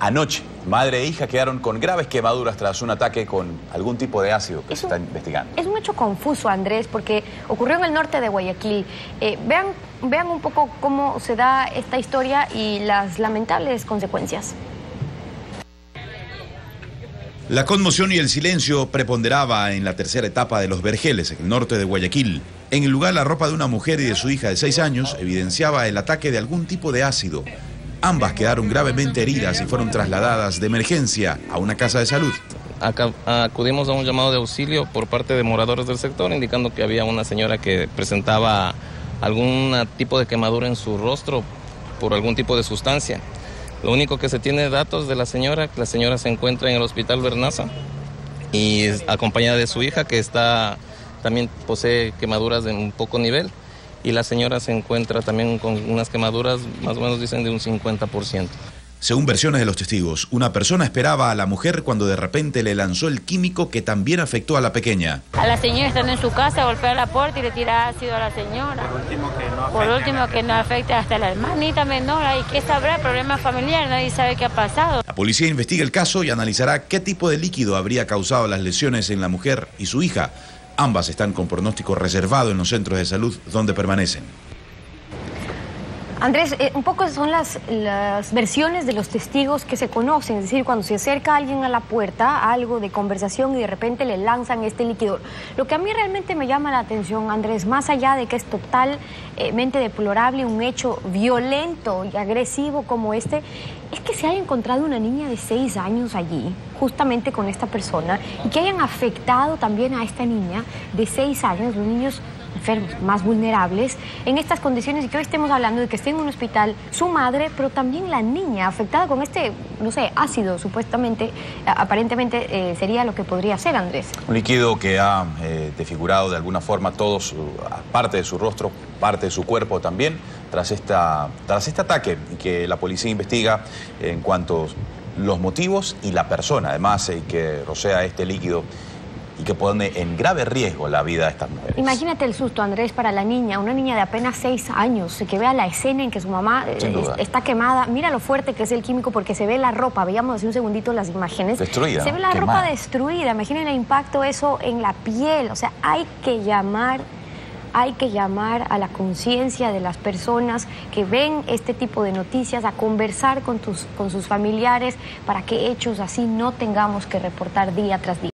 anoche. Madre e hija quedaron con graves quemaduras tras un ataque con algún tipo de ácido que se está investigando. Es un hecho confuso, Andrés, porque ocurrió en el norte de Guayaquil. Vean un poco cómo se da esta historia y las lamentables consecuencias. La conmoción y el silencio preponderaba en la tercera etapa de Los Vergeles, en el norte de Guayaquil. En el lugar, la ropa de una mujer y de su hija de 6 años evidenciaba el ataque de algún tipo de ácido. Ambas quedaron gravemente heridas y fueron trasladadas de emergencia a una casa de salud. Acudimos a un llamado de auxilio por parte de moradores del sector, indicando que había una señora que presentaba algún tipo de quemadura en su rostro por algún tipo de sustancia. Lo único que se tiene datos de la señora se encuentra en el hospital Bernaza y es acompañada de su hija, que también posee quemaduras de un poco nivel, y la señora se encuentra también con unas quemaduras, más o menos dicen, de un 50%. Según versiones de los testigos, una persona esperaba a la mujer cuando de repente le lanzó el químico que también afectó a la pequeña. A la señora estando en su casa, golpea la puerta y le tira ácido a la señora. Por último que no afecte hasta la hermanita menor. ¿Y qué sabrá? Problemas familiares, nadie sabe qué ha pasado. La policía investiga el caso y analizará qué tipo de líquido habría causado las lesiones en la mujer y su hija. Ambas están con pronóstico reservado en los centros de salud donde permanecen. Andrés, un poco son las versiones de los testigos que se conocen, es decir, cuando se acerca alguien a la puerta, algo de conversación y de repente le lanzan este líquido. Lo que a mí realmente me llama la atención, Andrés, más allá de que es totalmente deplorable un hecho violento y agresivo como este, es que se haya encontrado una niña de 6 años allí, justamente con esta persona, y que hayan afectado también a esta niña de 6 años, los niños enfermos, más vulnerables, en estas condiciones, y que hoy estemos hablando de que esté en un hospital su madre, pero también la niña afectada con este, no sé, ácido, supuestamente, aparentemente sería lo que podría ser, Andrés. Un líquido que ha desfigurado de alguna forma parte de su rostro, parte de su cuerpo también, tras este ataque, y que la policía investiga en cuanto a los motivos y la persona, además, que rocea este líquido y que pone en grave riesgo la vida de estas mujeres. Imagínate el susto, Andrés, para la niña, una niña de apenas 6 años, que vea la escena en que su mamá está quemada. Mira lo fuerte que es el químico, porque se ve la ropa, veíamos hace un segundito las imágenes. Destruida. Se ve la ropa destruida, imaginen el impacto eso en la piel. O sea, hay que llamar a la conciencia de las personas que ven este tipo de noticias, a conversar con sus familiares para que hechos así no tengamos que reportar día tras día.